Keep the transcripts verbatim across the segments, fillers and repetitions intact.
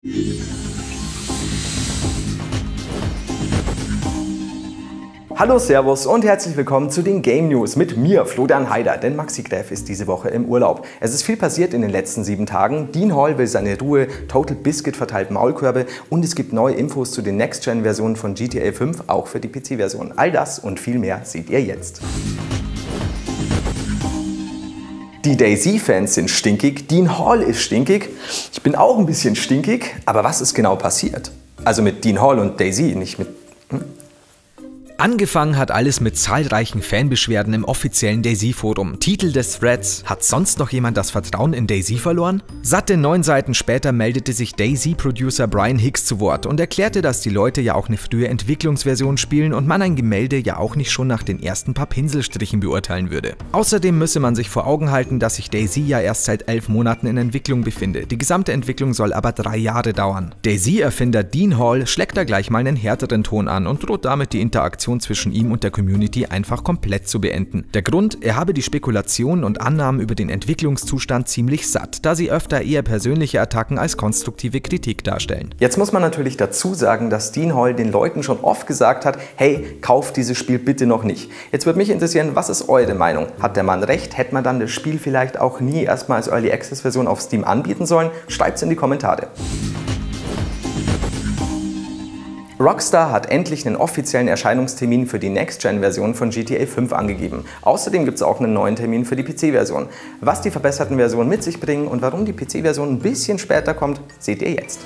Hallo, Servus und herzlich willkommen zu den Game News mit mir, Florian Heider, denn Maxi Greff ist diese Woche im Urlaub. Es ist viel passiert in den letzten sieben Tagen. Dean Hall will seine Ruhe, Total Biscuit verteilt Maulkörbe und es gibt neue Infos zu den Next-Gen-Versionen von G T A fünf, auch für die P C-Version. All das und viel mehr seht ihr jetzt. Die DayZ-Fans sind stinkig, Dean Hall ist stinkig, ich bin auch ein bisschen stinkig, aber was ist genau passiert? Also mit Dean Hall und DayZ, nicht mit... Hm? Angefangen hat alles mit zahlreichen Fanbeschwerden im offiziellen DayZ-Forum. Titel des Threads: Hat sonst noch jemand das Vertrauen in DayZ verloren? Satte neun Seiten später meldete sich DayZ-Producer Brian Hicks zu Wort und erklärte, dass die Leute ja auch eine frühe Entwicklungsversion spielen und man ein Gemälde ja auch nicht schon nach den ersten paar Pinselstrichen beurteilen würde. Außerdem müsse man sich vor Augen halten, dass sich DayZ ja erst seit elf Monaten in Entwicklung befinde. Die gesamte Entwicklung soll aber drei Jahre dauern. DayZ-Erfinder Dean Hall schlägt da gleich mal einen härteren Ton an und droht damit die Interaktion zwischen ihm und der Community einfach komplett zu beenden. Der Grund: Er habe die Spekulationen und Annahmen über den Entwicklungszustand ziemlich satt, da sie öfter eher persönliche Attacken als konstruktive Kritik darstellen. Jetzt muss man natürlich dazu sagen, dass Dean Hall den Leuten schon oft gesagt hat, hey, kauft dieses Spiel bitte noch nicht. Jetzt würde mich interessieren, was ist eure Meinung? Hat der Mann recht? Hätte man dann das Spiel vielleicht auch nie erstmal als Early Access Version auf Steam anbieten sollen? Schreibt es in die Kommentare. Rockstar hat endlich einen offiziellen Erscheinungstermin für die Next-Gen-Version von G T A fünf angegeben. Außerdem gibt es auch einen neuen Termin für die P C-Version. Was die verbesserten Versionen mit sich bringen und warum die P C-Version ein bisschen später kommt, seht ihr jetzt.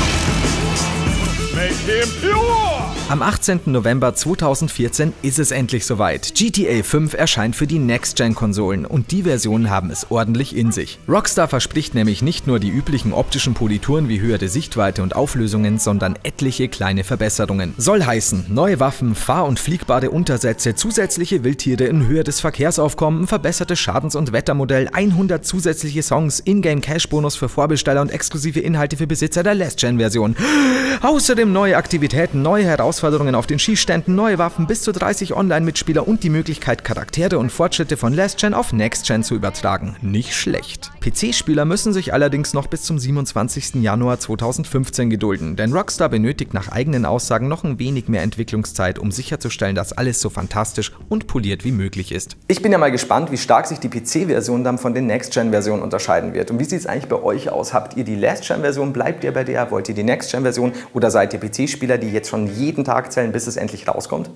Am achtzehnten November zweitausendvierzehn ist es endlich soweit. G T A fünf erscheint für die Next-Gen-Konsolen und die Versionen haben es ordentlich in sich. Rockstar verspricht nämlich nicht nur die üblichen optischen Polituren wie höhere Sichtweite und Auflösungen, sondern etliche kleine Verbesserungen. Soll heißen, neue Waffen, fahr- und fliegbare Untersätze, zusätzliche Wildtiere in Höhe des Verkehrsaufkommens, verbessertes Schadens- und Wettermodell, hundert zusätzliche Songs, Ingame-Cash-Bonus für Vorbesteller und exklusive Inhalte für Besitzer der Last-Gen-Version. Außerdem neue Aktivitäten, neue Herausforderungen auf den Schießständen, neue Waffen, bis zu dreißig Online-Mitspieler und die Möglichkeit, Charaktere und Fortschritte von Last Gen auf Next Gen zu übertragen. Nicht schlecht. P C-Spieler müssen sich allerdings noch bis zum siebenundzwanzigsten Januar zweitausendfünfzehn gedulden, denn Rockstar benötigt nach eigenen Aussagen noch ein wenig mehr Entwicklungszeit, um sicherzustellen, dass alles so fantastisch und poliert wie möglich ist. Ich bin ja mal gespannt, wie stark sich die P C-Version dann von den Next-Gen-Versionen unterscheiden wird. Und wie sieht es eigentlich bei euch aus? Habt ihr die Last-Gen-Version? Bleibt ihr bei der? Wollt ihr die Next-Gen-Version? Oder seid ihr P C-Spieler, die jetzt schon jeden Tag zählen, bis es endlich rauskommt?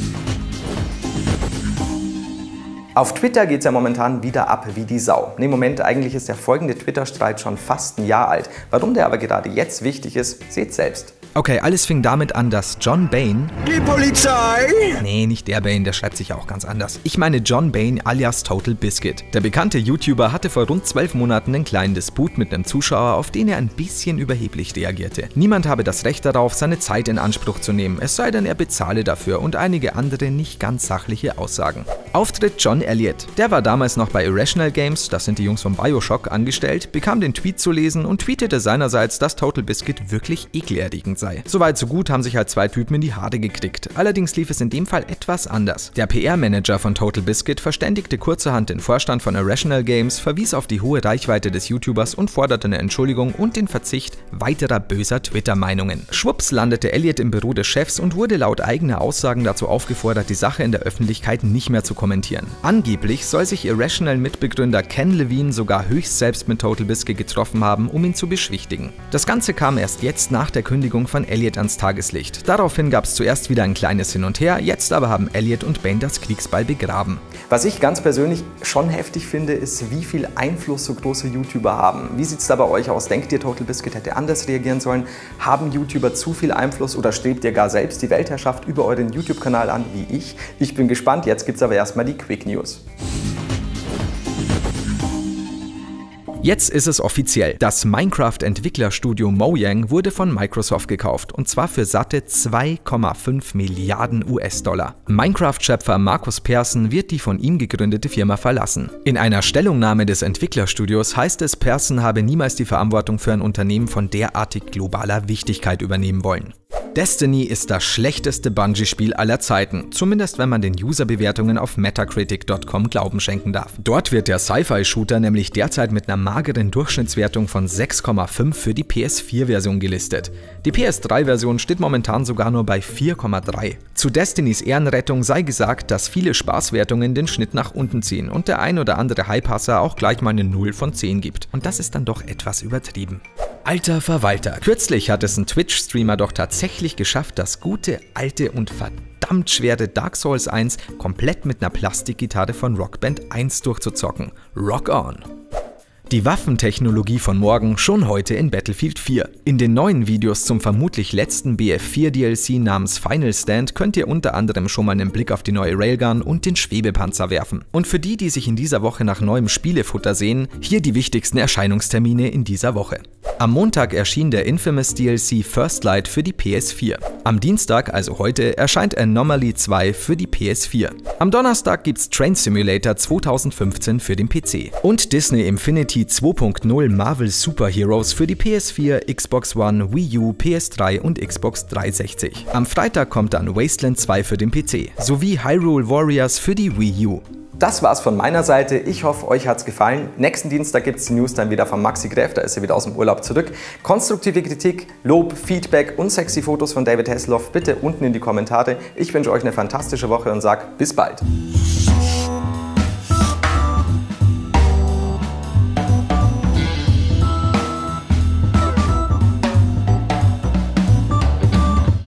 Auf Twitter geht es ja momentan wieder ab wie die Sau. Ne, Moment, eigentlich ist der folgende Twitter-Streit schon fast ein Jahr alt. Warum der aber gerade jetzt wichtig ist, seht selbst. Okay, alles fing damit an, dass John Bain... Die Polizei! Nee, nicht der Bain, der schreibt sich auch ganz anders. Ich meine John Bain alias Total Biscuit. Der bekannte YouTuber hatte vor rund zwölf Monaten einen kleinen Disput mit einem Zuschauer, auf den er ein bisschen überheblich reagierte. Niemand habe das Recht darauf, seine Zeit in Anspruch zu nehmen, es sei denn, er bezahle dafür, und einige andere nicht ganz sachliche Aussagen. Auftritt John Elliott. Der war damals noch bei Irrational Games, das sind die Jungs von Bioshock, angestellt, bekam den Tweet zu lesen und tweetete seinerseits, dass Total Biscuit wirklich ekelerregend sei. Soweit so gut, haben sich halt zwei Typen in die Haare gekriegt. Allerdings lief es in dem Fall etwas anders. Der P R-Manager von Total Biscuit verständigte kurzerhand den Vorstand von Irrational Games, verwies auf die hohe Reichweite des YouTubers und forderte eine Entschuldigung und den Verzicht weiterer böser Twitter-Meinungen. Schwupps landete Elliott im Büro des Chefs und wurde laut eigener Aussagen dazu aufgefordert, die Sache in der Öffentlichkeit nicht mehr zu kommentieren. Angeblich soll sich Irrational-Mitbegründer Ken Levine sogar höchst selbst mit Total Biscuit getroffen haben, um ihn zu beschwichtigen. Das Ganze kam erst jetzt nach der Kündigung von Elliott ans Tageslicht. Daraufhin gab es zuerst wieder ein kleines Hin und Her, jetzt aber haben Elliott und Bain das Kriegsbeil begraben. Was ich ganz persönlich schon heftig finde, ist, wie viel Einfluss so große YouTuber haben. Wie sieht es da bei euch aus? Denkt ihr, Total Biscuit hätte anders reagieren sollen? Haben YouTuber zu viel Einfluss oder strebt ihr gar selbst die Weltherrschaft über euren YouTube-Kanal an, wie ich? Ich bin gespannt, jetzt gibt es aber erstmal die Quick News. Jetzt ist es offiziell. Das Minecraft-Entwicklerstudio Mojang wurde von Microsoft gekauft, und zwar für satte zwei Komma fünf Milliarden U S-Dollar. Minecraft-Schöpfer Markus Persson wird die von ihm gegründete Firma verlassen. In einer Stellungnahme des Entwicklerstudios heißt es, Persson habe niemals die Verantwortung für ein Unternehmen von derartig globaler Wichtigkeit übernehmen wollen. Destiny ist das schlechteste Bungie-Spiel aller Zeiten, zumindest wenn man den User-Bewertungen auf Metacritic Punkt com Glauben schenken darf. Dort wird der Sci-Fi-Shooter nämlich derzeit mit einer mageren Durchschnittswertung von sechs Komma fünf für die P S vier Version gelistet. Die P S drei Version steht momentan sogar nur bei vier Komma drei. Zu Destinys Ehrenrettung sei gesagt, dass viele Spaßwertungen den Schnitt nach unten ziehen und der ein oder andere Highpasser auch gleich mal eine null von zehn gibt. Und das ist dann doch etwas übertrieben. Alter Verwalter. Kürzlich hat es ein Twitch-Streamer doch tatsächlich geschafft, das gute, alte und verdammt schwere Dark Souls eins komplett mit einer Plastikgitarre von Rockband eins durchzuzocken. Rock on! Die Waffentechnologie von morgen schon heute in Battlefield vier. In den neuen Videos zum vermutlich letzten B F vier D L C namens Final Stand könnt ihr unter anderem schon mal einen Blick auf die neue Railgun und den Schwebepanzer werfen. Und für die, die sich in dieser Woche nach neuem Spielefutter sehen, hier die wichtigsten Erscheinungstermine in dieser Woche. Am Montag erschien der Infamous D L C First Light für die P S vier. Am Dienstag, also heute, erscheint Anomaly zwei für die P S vier. Am Donnerstag gibt's Train Simulator zweitausendfünfzehn für den P C. Und Disney Infinity zwei Punkt null Marvel Super Heroes für die P S vier, Xbox One, Wii U, P S drei und Xbox dreihundertsechzig. Am Freitag kommt dann Wasteland zwei für den P C, sowie Hyrule Warriors für die Wii U. Das war's von meiner Seite. Ich hoffe, euch hat's gefallen. Nächsten Dienstag gibt's die News dann wieder von Maxi Greff, da ist er wieder aus dem Urlaub zurück. Konstruktive Kritik, Lob, Feedback und sexy Fotos von David Hasselhoff bitte unten in die Kommentare. Ich wünsche euch eine fantastische Woche und sag bis bald.